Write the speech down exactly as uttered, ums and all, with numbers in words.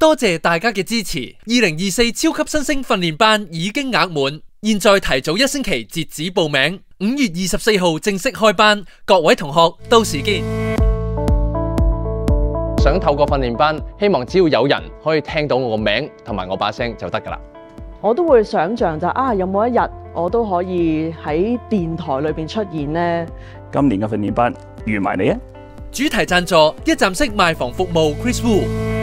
多謝大家嘅支持。二零二四超級新星訓練班已經額滿，現在提早一星期截止報名，五月二十四號正式開班，各位同學到時見。 想透過訓練班，希望只要有人可以聽到我個名同埋我把聲就得㗎啦。 我都會想像就啊，有冇一日我都可以喺電台裏邊出現呢？ 今年嘅訓練班預埋你啊！ 主題贊助一站式賣房服務 Chris Wu。